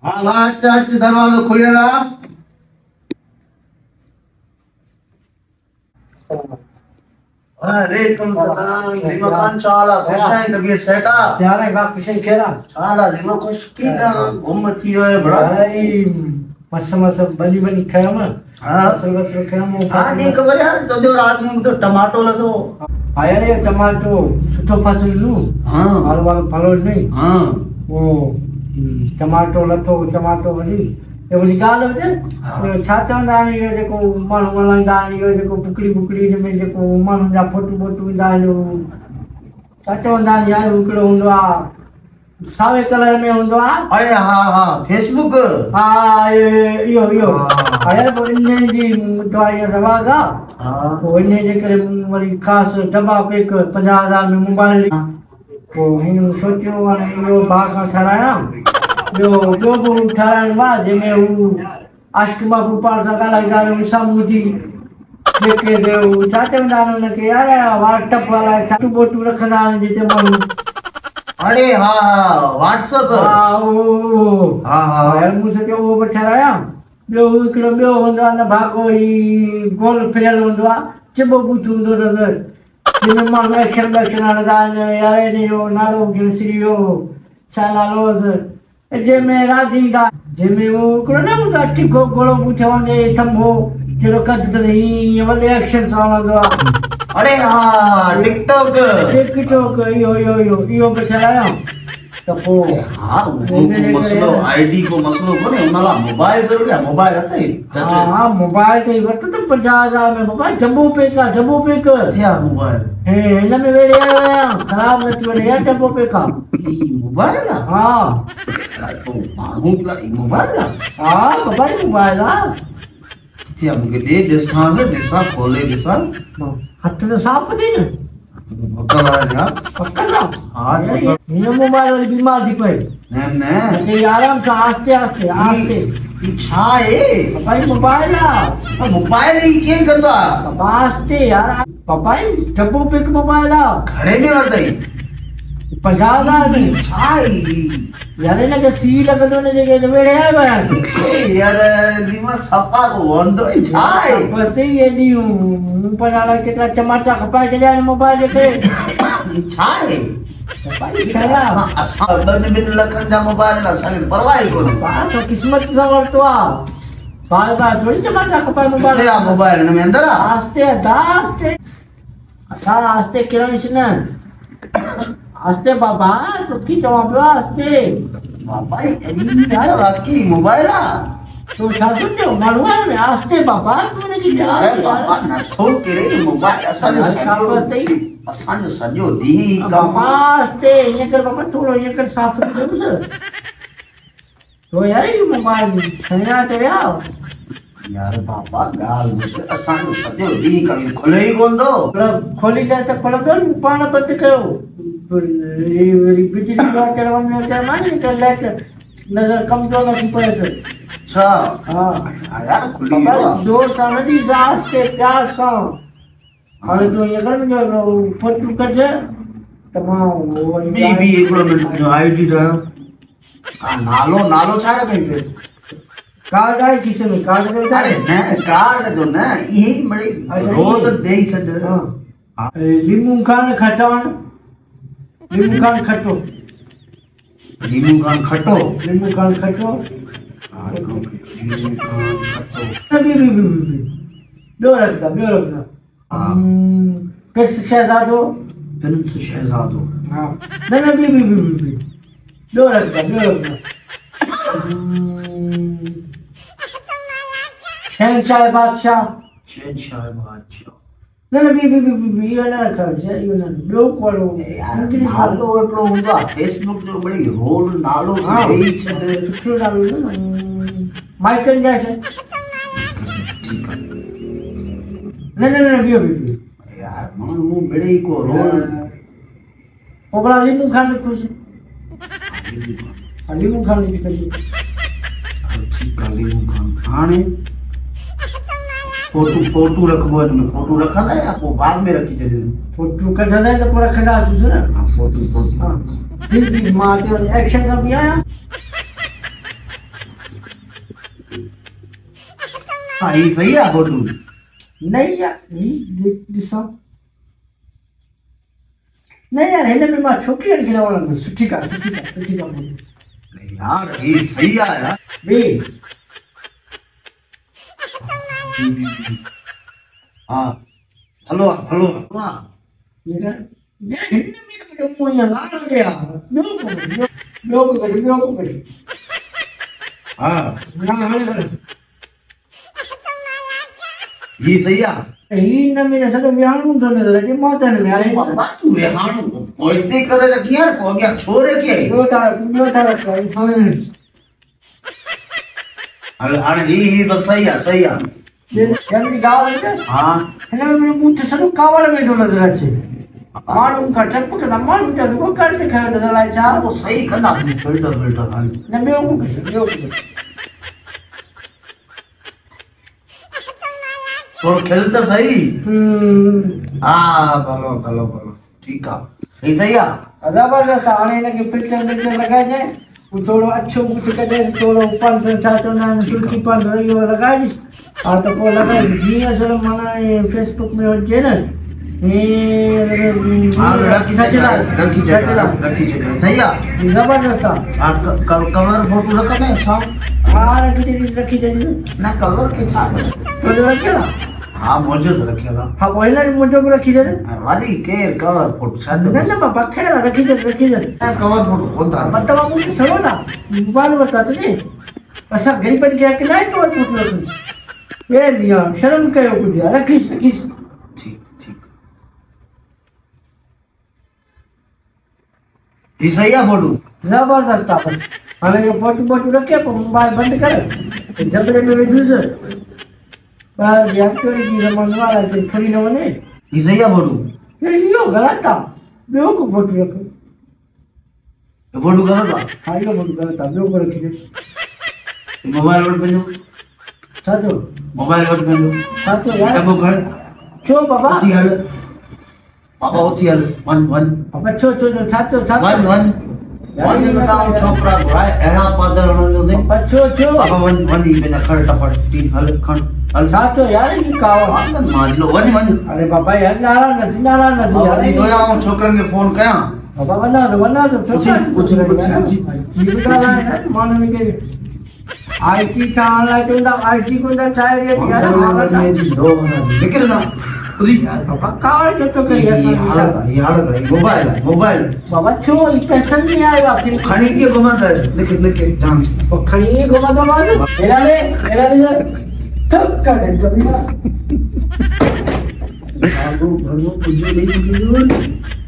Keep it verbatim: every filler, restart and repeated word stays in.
हाँ हाँ अच्छा अच्छा दरवाजा खुलेगा। वालेकुम सलाम लिमकान चाला खुशाई तबीयत सेटा त्यारे का खुशाई खेरा चाला लिमो खुश की का घूम थी है बड़ा भाई मस्त मस्त बनी बनी खाया मैं हां मसल मसल खाया मैं हां नहीं खबर यार तो जो रात में तो टमाटो लतो आया रे टमाटो सुठो फसल लू हां वाल वाल फलो नहीं हां वो टमाटो लतो टमाटो वली ये वो निकाल दे छा चवंदा आहिनि इहो जेको माण्हू वणंदा आहिनि इहो जेको बुकड़ी बुकड़ी में जेको माण्हू जा फोटू बोटू ईंदा आहिनि छा चवंदा आहिनि यार हिकिड़ो हूंदो आहे सावे कलर में हूंदो आहे अरे हाँ हाँ फेसबुक हाँ इहो इहो अरे पोइ इन जी दवाई रवाज़ आहे हाँ पोइ इन जे करे वरी ख़ासि दॿा पैक पंजाह हज़ार में मोबाइल पोइ हिन सोचियो हाणे इहो भाउ खां ठारायां ॿियो ॿियो बि ठाराइणो आहे जंहिंमें हू आशिक़ महबूब पाण सां ॻाल्हाई ॻाल्हायूं साम्हूं थी जेके हू छा चवंदा आहिनि हुनखे यार व्हाट्सअप वारा छाटू बोटू रखंदा आहिनि जिते माण्हू अरे हाँ हाँ व्हाट्सएप हाँ ओ हाँ हाँ यार मूं सोचियो उहो बि ठारायां ॿियो हिकिड़ो ॿियो हूंदो आहे न भाॻो ई गोल फिरियल हूंदो आहे चिॿो बूथ हूंदो अथसि जंहिंमें माण्हू अक्षर ॿक्षर हणंदा आहिनि यार इन जो नालो केसरी जो छा नालो हुअसि जंहिंमें राजींदा जंहिंमें उहो हिकिड़ो न हूंदो आहे टिखो घोड़ो ॿूठो वञे थंभो जहिड़ो कद अथसि हीअं वॾे अक्षर सां हणंदो आहे अरे हाँ टिकटॉक टिकटॉक इहो इहो इहो इहो बि ठारायां त पोइ हाँ वो मसलो आईडी को मसलो कोने उनला मोबाइल जरूरी है मोबाइल अथई हाँ हाँ मोबाइल ते वरितो त पंजाह हज़ार में मोबाइल डबो पैक आहे डबो पैक थिया मोबाइल हे हिन में वेड़े आयो आहियां ख़राब न थी वञे यार डबो पैक आहे ई मोबाइल है हाँ तो मांगू ला ई मोबाइल है हाँ बाबा ई मोबाइल आहे थिया मुके दे दिसा से दिसा खोले दिसा हथ त साफ़ थी न पक्का वाला यार पक्का ना हाँ तो हिन मोबाइल वाली बीमार थी पई न न ते आराम सां आस्ते आस्ते आस्ते ई छा है बाबा ई मोबाइल आहे मोबाइल ही के कंदा बाबा आस्ते यार बाबा ई डबो पैक मोबाइल आहे घड़े में वरदई पंजाह हज़ार में छा है यार हिनखे सी लॻंदो न जेके वेड़े आयो आहियां यार दिमा सफा को वंदो ई छा है बस ई एॾी मूं पंजाह केतिरा टमाटा खपाए छॾिया आहिनि मोबाइल खे छा है छा असां ॿिनि ॿिनि लखनि जा मोबाइल असांखे परवाह ई कोन्हे असां क़िस्मत सां वरितो आहे बार बार थोरी टमाटा खपाए मोबाइल किथे आहे मोबाइल हिन में अंदरि आहे आस्ते अदा आस्ते असां आस्ते किरंसि न आस्ते बाबा तोखे चवां पियो आस्ते बाबा एॾी यार वाकई मोबाइल आहे तो छा सम्झो माण्हू आहे न आस्ते बाबा तूं हुनखे यार चवां बाबा नथो किरे मोबाइल असांजो सॼो अथई असांजो सॼो ॾींहुं बाबा कमु आस्ते हीअं कर बाबा थोरो हीअं कर साफ़ कयोसि तो यार इहो मोबाइल खणिया चया यार बाबा ॻाल्हि ॿुध असांजो सॼो ॾींहुं कमु खुले ई कोन थो खोली करे त खुलंदो न पाण बंदि कयो बिजली अचण वञण चयोमांइ न लाइट नज़र कमज़ोर नथी पएसि अच्छा हाँ यार खुली बाबा जोर सां न ॾींहुं आस्ते प्यार सां हाणे तूं हीअं कर मुंहिंजो फोटू कढ त मां ॿी ॿी हिकिड़ो मिंट जो आईडी ठाहियो हा नालो नालो छा रखई फिर कार्ड आहे खीसे में कार्ड में अरे न कार्ड जो न इहे मड़ी रोल ॾेई छॾ हाँ लीमू खान खटाण लीमू खान खटो लीमू खान खटो लीमू खान खटो लीमू खान खटो बी बी बी बी ॿियो रखदा ॿियो रखदा प्रिंस शहजादो प्रिंस शहजादो हाँ न न बी बी बी बी ॿियो रखदा ॿियो रखदा शहनशाह बादशाह शहनशाह बादशाह न न बी बी बी बी इहो न रखो इहो न ॿियो कोड़ो नालो हिकिड़ो हूंदो आहे फेसबुक जो बड़ी रोल नालो ॾेई छॾ सुठो नालो न माइकल जैक्सन ठीकु आहे न न न ॿियो ॿियो यार माण्हू मिड़ेई को रोल पोइ भला लीमू खान ख़ुशि लीमू खान लिखी कजो ठीकु आहे लीमू खान हाणे फोटू फोटू रखबो हिनमें फोटू रखंदा या पोइ बाद में रखी छॾियो फोटू कढंदा त पोइ रखंदासीं न हाँ फोटू फोटू हाँ जी जी मां ते एक्शन सां बि आहियां हाँ ये सही है फोटो। नहीं यार ये ॾिसो नहीं यार हिन में मां छोकिरी खे न वणंदो सुठी का सुठी का सुठी का नहीं यार ये सही है यार बे हाँ हलो हलो वाह ये ना हिन में तो मुंह या लाल हो गया ॿियो को ॿियो ॿियो को करी ॿियो को करी हाँ ना हाणे ये सही है ही न मेरे सॼो विहाणो थो नज़र अचे मां त हिन में आहे बाबा तू विहाणो पोइते करे रखी यार को अॻियां छोरे खे ॿियो था ॿियो था रखो हाणे हाणे ही ही बस सही है सही है जल्दी गाँव है हाँ हिन में मुंह सॼो कावड़ में थो नज़र अचे माण्हू खां टप कंदा माण्हू त रुगो कर सेखारियो त अलाए छा वो सही कंदा फिल्टर फिल्टर हाणे न ॿियो को ॿियो को थोड़ो खेल तो सही हम्म हाँ भलो भलो भलो ठीक है ये सही है जबरदस्त हाणे हिनखे फिल्टर फिल्टर लॻाइजे हू थोरो अछो कुझु कढे थोरो पंध छा चवंदा आहिनि सुल्की पंध इहो लॻाइजिस हा त पोइ लॻाए जीअं सो माना फेसबुक में हुजे न हाँ रखी जगह रखी जगह रखी जगह सही है जबरदस्त आहे हाँ कवर फोटो रखा है छा हा रखी दे रखी दे ना कवर के छा तो रखियो ना हाँ मौजूद रखिएगा हाँ पहिला मुझे भी रखी दे वाली के कवर फोटो छा न न पापा खेला रखी दे रखी दे कवर फोटो कौन था मतलब आप मुझे सरो ना मोबाइल बता तुझे अच्छा गरीब बन गया कि नहीं कवर फोटो रखी ये लिया शर्म करो कुछ यार रखी रखी ठीक ठीक ये सही है फोटो जबरदस्त था बस हमें ये फोटो फोटो रखे पर मोबाइल बंद कर जबरे में विद्युत पर यार क्यों की जमान वाला के थोड़ी न बने ये सही है फोटो ये यो गलत था बेओ को फोटो रखो ये फोटो गलत था हाँ यो फोटो गलत था बेओ को रखी दे मोबाइल पर भेजो साचो मोबाइल पर भेजो साचो यार अब घर छो बाबा होती हल बाबा होती हल वन वन बाबा छो छो साचो साचो वन वन वन बताओ छोकरा घुराए अहिड़ा पादर हणंदो से बाबा छो छो बाबा वन वन ही बिना खड़ टपड़ टी हल खण हल साचो यार ये कावा आंगन माजलो वन वन अरे बाबा यार नारा नहीं नारा नहीं यार वरी दोया हूं छोकरन के फोन कया बाबा वना तो वना तो छोटा कुछ कुछ कुछ ये बता रहा है मानो में के आईटी था ऑनलाइन तो ना आईटी को ना चाहिए यार आंगन में जी दो बना लेकिन ना उदी बाबा कावा जो तो कर ये हालत है ये हालत है मोबाइल मोबाइल बाबा छो ये पैसा नहीं आएगा फिर खणी के घुमाता है लिख लिख जान वो खड़ी घुमा दो बाजू मेरा ले मेरा ले तब का दे तो बाबू घर में कुछ नहीं कुछ